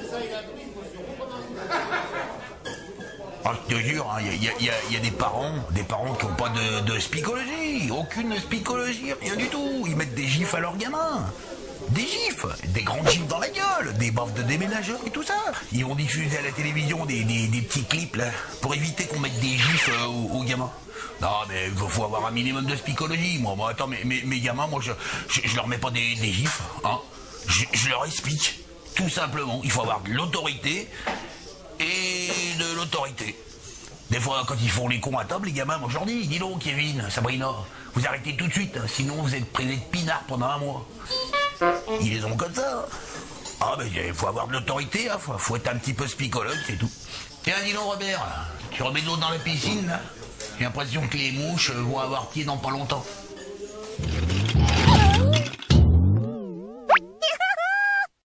Ah, je te jure, il y a des parents qui n'ont pas de spicologie, aucune spicologie, rien du tout. Ils mettent des gifs à leurs gamins. Des gifs, des grandes gifs dans la gueule, des baffes de déménageurs et tout ça. Ils vont diffuser à la télévision des petits clips là, pour éviter qu'on mette des gifs aux gamins. Non mais il faut avoir un minimum de spicologie. Moi attends, mais mes gamins, moi je leur mets pas des gifs, hein. Je leur explique, tout simplement. Il faut avoir de l'autorité et de l'autorité. Des fois, quand ils font les cons à table, les gamins, moi je leur dis donc Kevin, Sabrina, vous arrêtez tout de suite, hein, sinon vous êtes pris de pinard pendant un mois. Ils les ont comme ça. Ah ben il faut avoir de l'autorité, hein, faut être un petit peu spicologue, c'est tout. Tiens, dis donc Robert, tu remets de l'eau dans la piscine là? J'ai l'impression que les mouches vont avoir pied dans pas longtemps.